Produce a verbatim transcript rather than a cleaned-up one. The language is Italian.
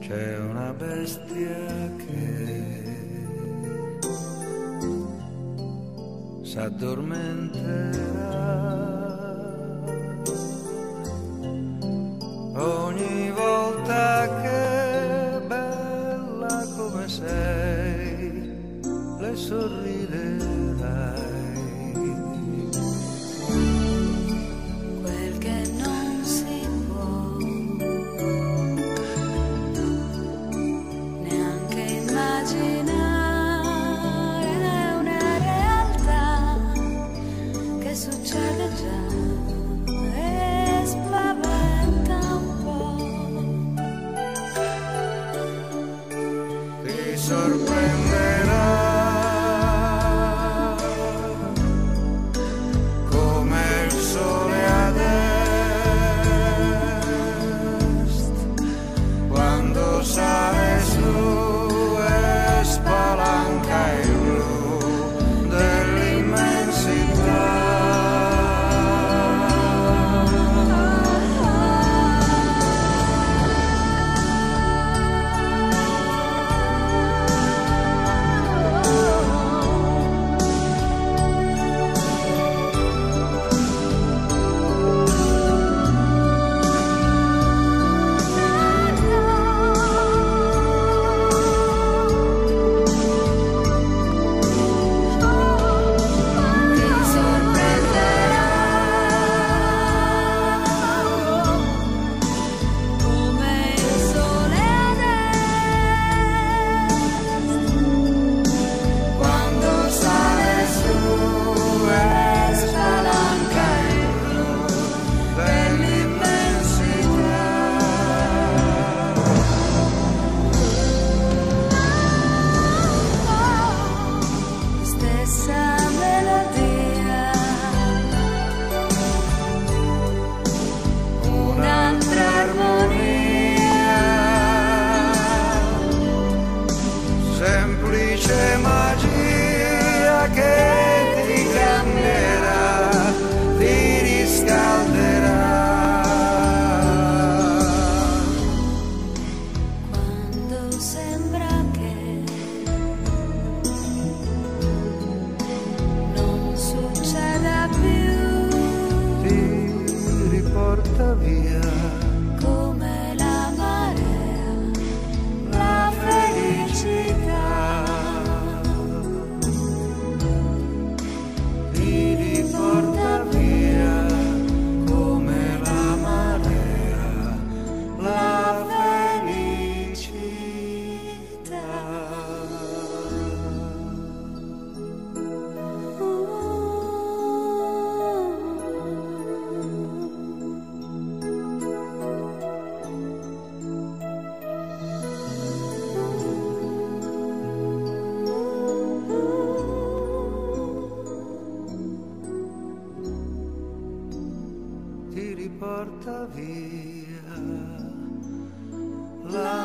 c'è una bestia che s'addormenterà ogni volta che, bella come sei, le sorriderai. Quel che non si può neanche immaginare è una realtà che succede già e spaventa un po'. Ti sorprenderà come il sole ad est quando sale su e spalanca il blu dell'immensità. Semplice magia che ti cambierà, ti riscalderà. Quando sembra che non succeda più, Ti riporta via come la marea, la felicità. ti riporta via come la marea, la felicità. Ti riporta via la